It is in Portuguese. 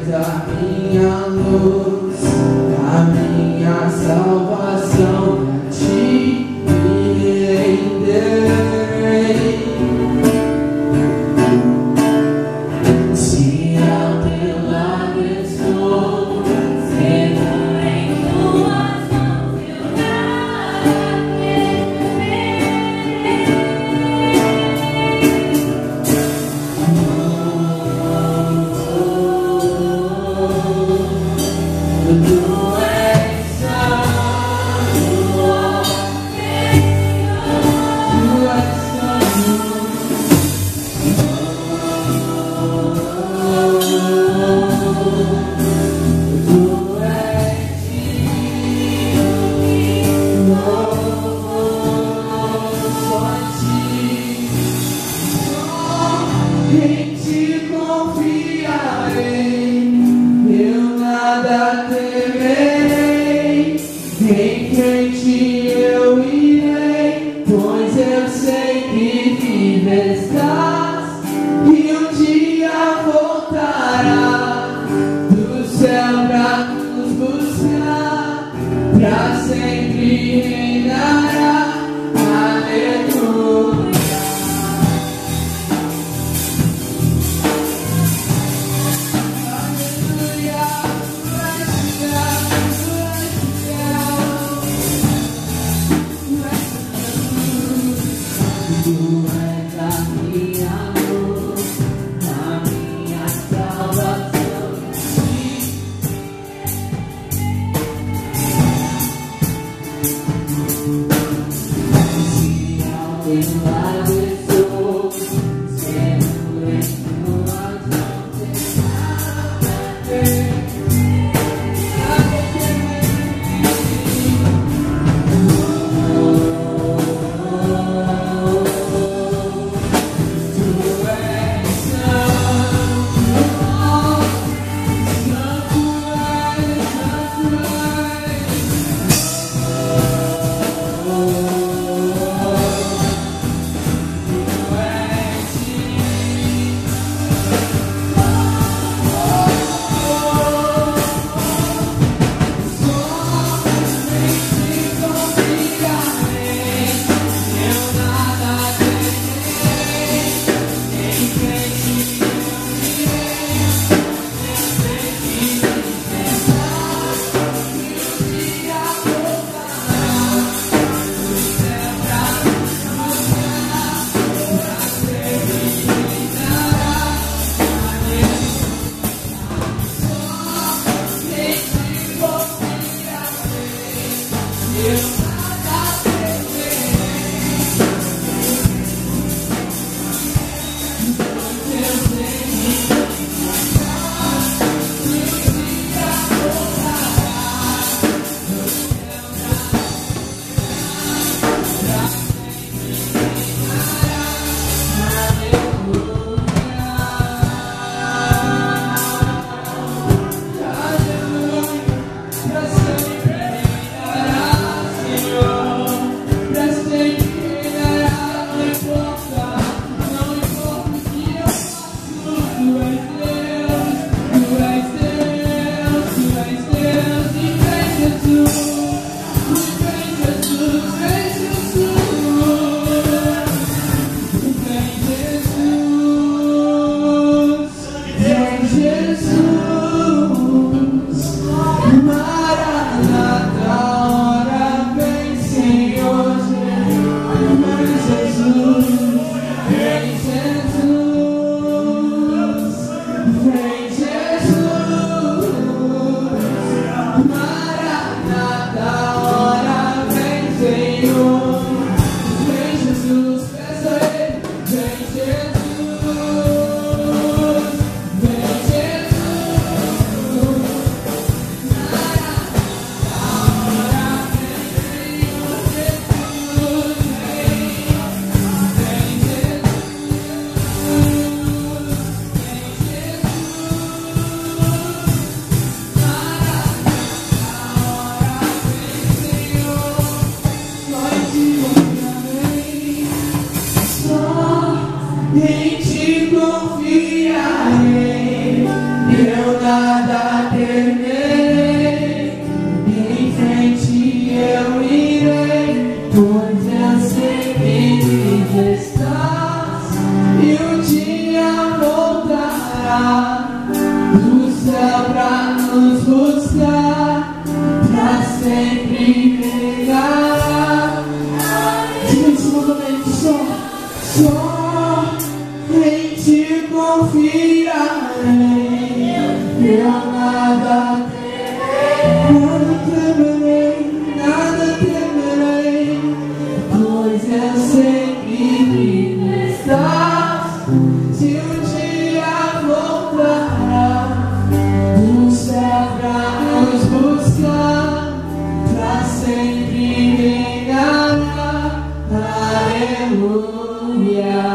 a minha luz, a minha salvação, a ti me renderei. Se ao teu lado estou, seguro em tuas mãos eu nada temerei. Tu és santo, ó Senhor, tu és santo. Tu és digno, só a ti, só em ti confiarei, eu nada temerei, em frente eu irei, pois eu sei que vive estás, e um dia voltará do céu pra nos buscar, pra sempre reinará. Aleluia. Aleluia. Tu és a minha luz, a minha salvação. Se ao teu lado estou, seguro em tuas mãos, sem nada temer, nada temer. Tu és santo, santo do céu pra nos buscar, pra sempre negar. Nesse momento só em ti confiarei. Eu nada temerei, pois eu sempre estás. Se um dia voltar do céu pra nos buscar, pra sempre me enganar. Aleluia.